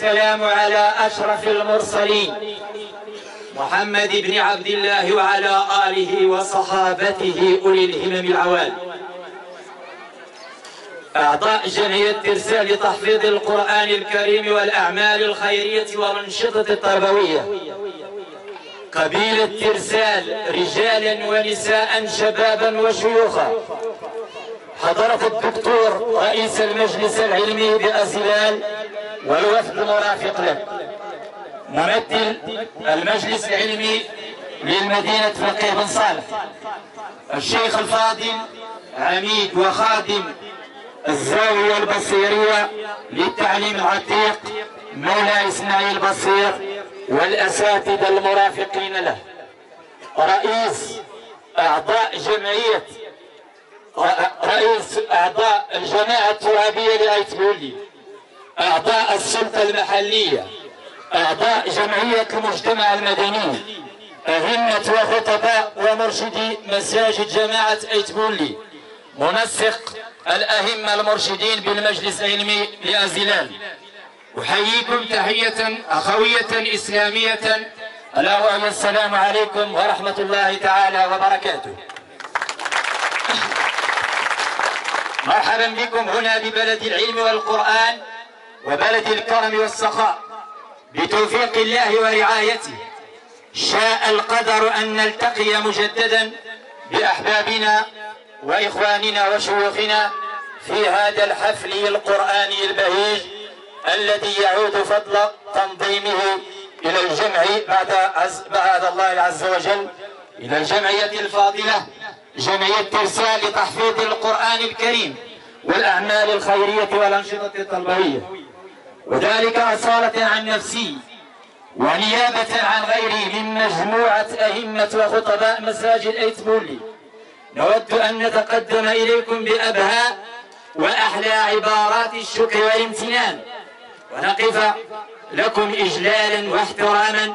والسلام على أشرف المرسلين محمد بن عبد الله وعلى آله وصحابته أولي الهمم العوال. أعضاء جمعية ترسال لتحفيظ القرآن الكريم والأعمال الخيرية والأنشطة التربوية، قبيلة ترسال، رجالا ونساء شبابا وشيوخا، حضرة الدكتور رئيس المجلس العلمي بأزلال والوفد المرافق له، ممثل المجلس العلمي للمدينة فقيه بن صالح، الشيخ الفاضل عميد وخادم الزاوية البصيرية للتعليم العتيق مولاي إسماعيل بصير والأساتذة المرافقين له، رئيس أعضاء الجماعة الترابية لآيت بولي، أعضاء السلطة المحلية، أعضاء جمعية المجتمع المدني، أئمة وخطباء ومرشدي مساجد جماعة آيت بولي، منسق الأئمة المرشدين بالمجلس العلمي لأزلال، أحييكم تحية أخوية إسلامية، ألا وهي السلام عليكم ورحمة الله تعالى وبركاته. مرحبا بكم هنا ببلد العلم والقرآن وبلد الكرم والسخاء، بتوفيق الله ورعايته شاء القدر أن نلتقي مجددا بأحبابنا وإخواننا وشيوخنا في هذا الحفل القرآني البهيج الذي يعود فضل تنظيمه إلى الجمع بعد الله عز وجل إلى الجمعية الفاضلة جمعية ترسال لتحفيظ القرآن الكريم والأعمال الخيرية والأنشطة التربوية، وذلك أصالة عن نفسي ونيابة عن غيري من مجموعة أئمة وخطباء مساجد آيت بولي. نود أن نتقدم إليكم بأبهى وأحلى عبارات الشكر والامتنان، ونقف لكم إجلالا واحتراما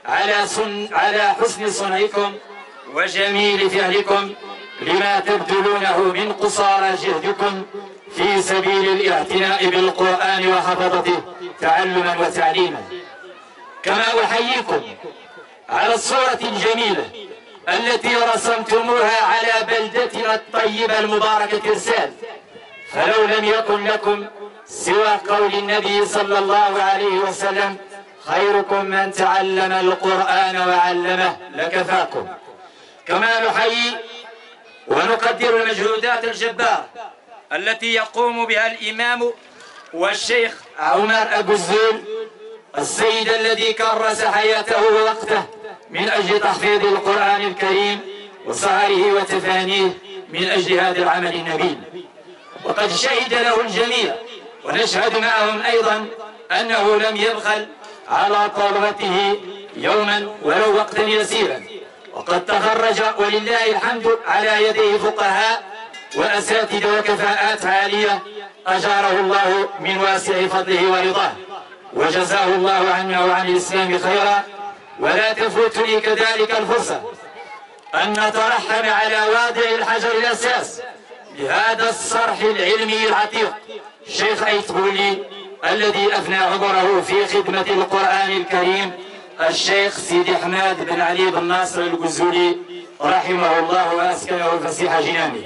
على حسن صنعكم وجميل فعلكم لما تبذلونه من قصارى جهدكم في سبيل الاعتناء بالقرآن وحفظته تعلما وتعليما. كما أحييكم على الصورة الجميلة التي رسمتموها على بلدتنا الطيبة المباركة ترسال، فلو لم يكن لكم سوى قول النبي صلى الله عليه وسلم خيركم من تعلم القرآن وعلمه لكفاكم. كما نحيي ونقدر المجهودات الجبارة التي يقوم بها الإمام والشيخ عمر أبو الزول، السيد الذي كرس حياته ووقته من أجل تحفيظ القرآن الكريم وسهره وتفانيه من أجل هذا العمل النبيل، وقد شهد له الجميع ونشهد معهم أيضا أنه لم يبخل على طلبته يوما ولو وقتا يسيرا، وقد تخرج ولله الحمد على يديه فقهاء وأساتذة وكفاءات عالية أجاره الله من واسع فضله ورضاه، وجزاه الله عنا وعن الإسلام خيرا. ولا تفوتني كذلك الفرصة أن نترحم على وادع الحجر الأساس لهذا الصرح العلمي العتيق شيخ آيت بولي الذي أفنى عمره في خدمة القرآن الكريم، الشيخ سيدي حماد بن علي بن ناصر الجزولي رحمه الله وأسكنه فسيح جنانه.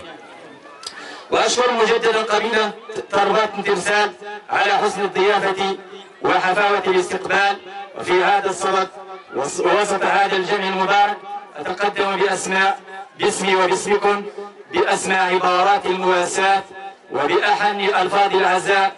وأشكر مجددا قبيلة تربات ترسال على حسن الضيافة وحفاوة الاستقبال، وفي هذا الصدد ووسط هذا الجمع المبارك أتقدم باسمي وباسمكم بأسماء عبارات المواساة وبأحن ألفاظ العزاء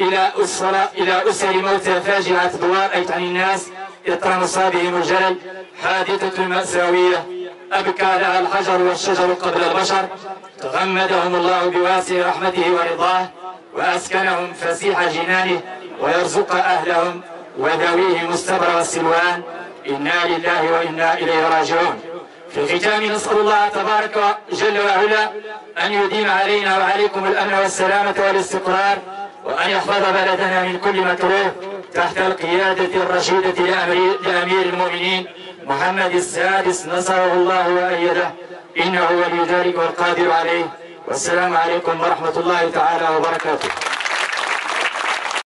إلى أسر موتى فاجعة دوار أيت عن الناس يطرمس بهم الجلل، حادثة مأساوية أبكى لها الحجر والشجر قبل البشر، تغمدهم الله بواسع رحمته ورضاه وأسكنهم فسيح جنانه، ويرزق أهلهم وذويه مستبر والسلوان. إنا لله وإنا إليه راجعون. في الختام نسأل الله تبارك جل وعلا أن يديم علينا وعليكم الأمن والسلامة والاستقرار، وأن يحفظ بلدنا من كل مكروه تحت القيادة الرشيدة لأمير المؤمنين محمد السادس نصره الله وأيده، إنه ولي ذلك والقادر عليه. والسلام عليكم ورحمة الله تعالى وبركاته.